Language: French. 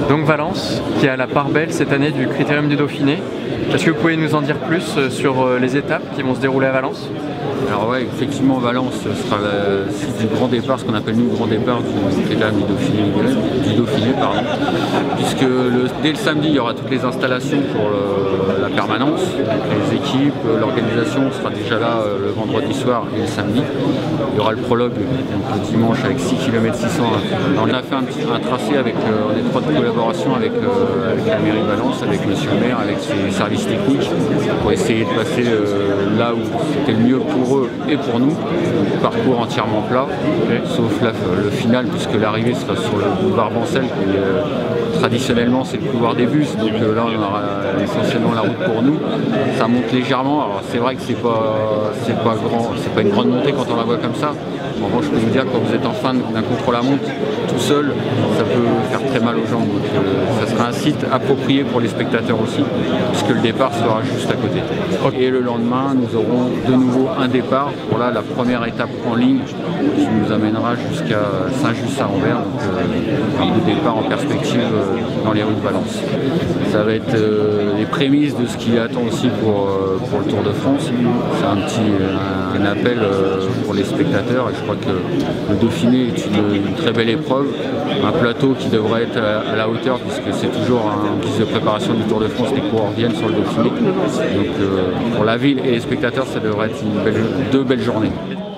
Donc Valence, qui a la part belle cette année du Critérium du Dauphiné. Est-ce que vous pouvez nous en dire plus sur les étapes qui vont se dérouler à Valence? Alors ouais, effectivement, Valence sera le site du grand départ, ce qu'on appelle nous le grand départ du Critérium du Dauphiné, pardon. Puisque dès le samedi, il y aura toutes les installations pour la permanence, les équipes, l'organisation sera déjà là le vendredi soir et le samedi. Il y aura le prologue le dimanche avec 6 km 600. On a fait un tracé avec en étroite collaboration avec la mairie de Valence, avec monsieur le maire, avec ses services techniques, pour essayer de passer là où c'était le mieux pour eux et pour nous. Parcours entièrement plat, sauf là, le final, puisque l'arrivée sera sur le boulevard Bancel, qui traditionnellement c'est le couloir des bus, donc là on aura essentiellement la route pour nous. Ça monte légèrement, alors c'est vrai que c'est pas une grande montée quand on la voit comme ça. En revanche, je peux vous dire que quand vous êtes en fin d'un contre-la-montre, tout seul, ça peut faire très mal aux jambes. Donc, ça sera un site approprié pour les spectateurs aussi, puisque le départ sera juste à côté. Et le lendemain, nous aurons de nouveau un départ pour la première étape en ligne qui nous amènera jusqu'à Saint-Just-Saint-Rambert, donc le départ en perspective dans les rues de Valence. Ça va être les prémices de ce qui attend aussi pour le Tour de France. C'est un appel pour les spectateurs, et je crois que le Dauphiné est une très belle épreuve, un plateau qui devrait être à la hauteur, puisque c'est toujours en guise de préparation du Tour de France, les coureurs viennent sur le Dauphiné. Donc pour la ville et les spectateurs, ça devrait être deux belles journées.